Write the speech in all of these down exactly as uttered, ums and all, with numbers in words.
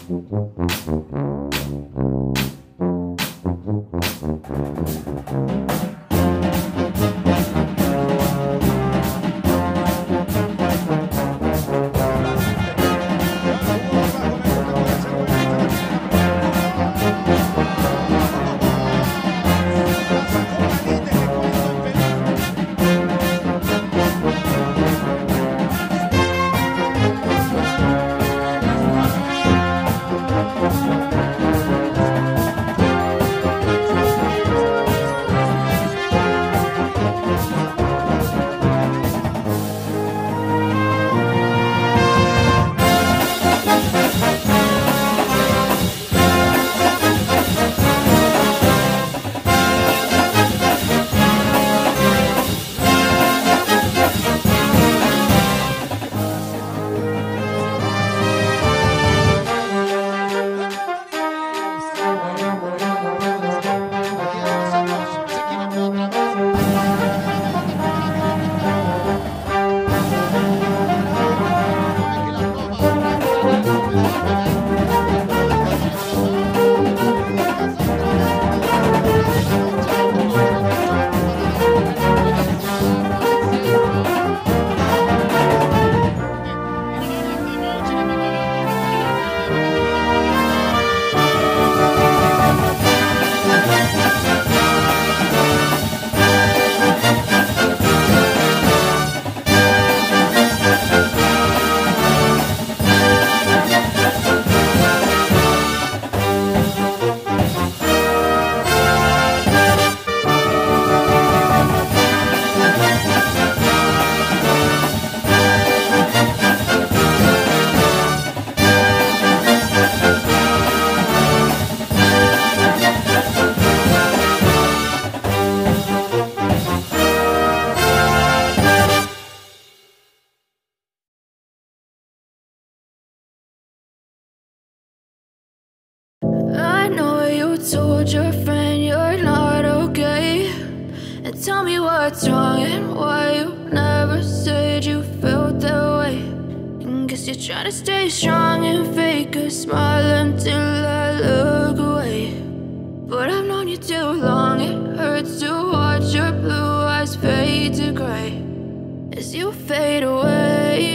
told your friend you're not okay, and tell me what's wrong and why you never said you felt that way. And guess you're trying to stay strong and fake a smile until I look away. But I've known you too long, it hurts to watch your blue eyes fade to gray as you fade away,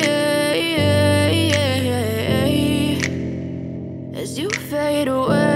as you fade away.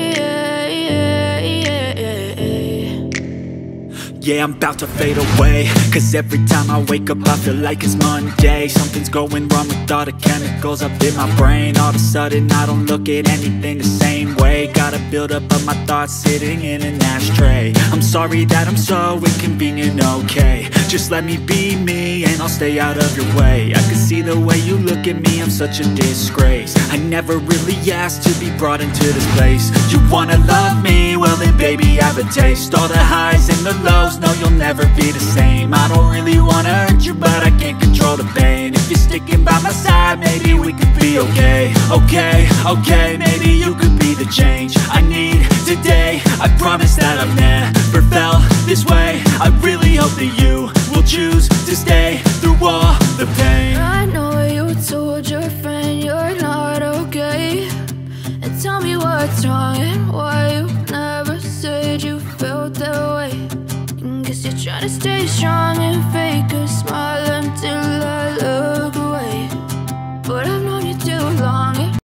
Yeah, I'm about to fade away, cause every time I wake up I feel like it's Monday. Something's going wrong with all the chemicals up in my brain. All of a sudden I don't look at anything the same way. Gotta build up of my thoughts sitting in an ashtray. I'm sorry that I'm so inconvenient, okay. Just let me be me and I'll stay out of your way. I can see the way you look at me, I'm such a disgrace. I never really asked to be brought into this place. You wanna love me? Well then baby, have a taste. All the highs and the lows, no, you'll never be the same. I don't really wanna hurt you, but I can't control the pain. If you're sticking by my side, maybe we could be okay. Okay, okay, maybe you could be the change I need today. I promise that I've never felt this way. I really hope that you will choose to stay through all the pain. I know you told your friend you're not okay, and tell me what's wrong and why you never said you felt that way. Guess you're trying to stay strong and fake a smile until I look